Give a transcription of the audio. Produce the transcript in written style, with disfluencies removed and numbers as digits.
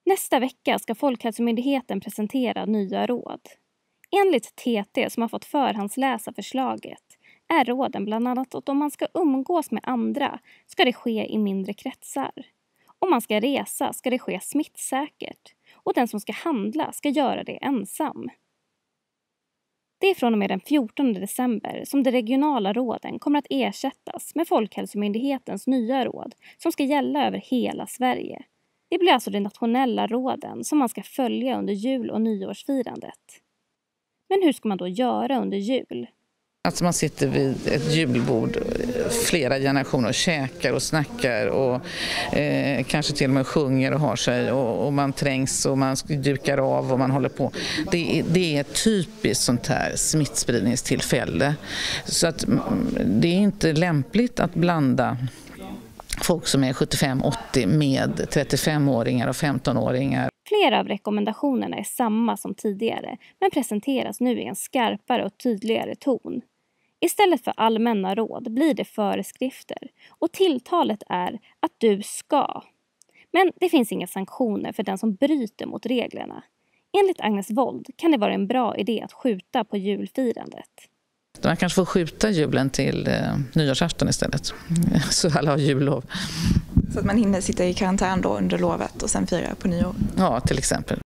Nästa vecka ska Folkhälsomyndigheten presentera nya råd. Enligt TT, som har fått förhandsläsa förslaget, är råden bland annat att om man ska umgås med andra ska det ske i mindre kretsar. Om man ska resa ska det ske smittsäkert och den som ska handla ska göra det ensam. Det är från och med den 14 december som de regionala råden kommer att ersättas med Folkhälsomyndighetens nya råd som ska gälla över hela Sverige. Det blir alltså de nationella råden som man ska följa under jul- och nyårsfirandet. Men hur ska man då göra under jul? Alltså man sitter vid ett julbord, flera generationer, och käkar och snackar och kanske till och med sjunger och har sig och man trängs och man dukar av och man håller på. Det är ett typiskt sånt här smittspridningstillfälle. Så att det är inte lämpligt att blanda folk som är 75-80 med 35-åringar och 15-åringar. Flera av rekommendationerna är samma som tidigare men presenteras nu i en skarpare och tydligare ton. Istället för allmänna råd blir det föreskrifter och tilltalet är att du ska. Men det finns inga sanktioner för den som bryter mot reglerna. Enligt Agnes Wold kan det vara en bra idé att skjuta på julfirandet. Man kanske får skjuta julen till nyårsafton istället, så alla har jullov. Så att man hinner sitta i karantän då under lovet och sen fira på nyår? Ja, till exempel.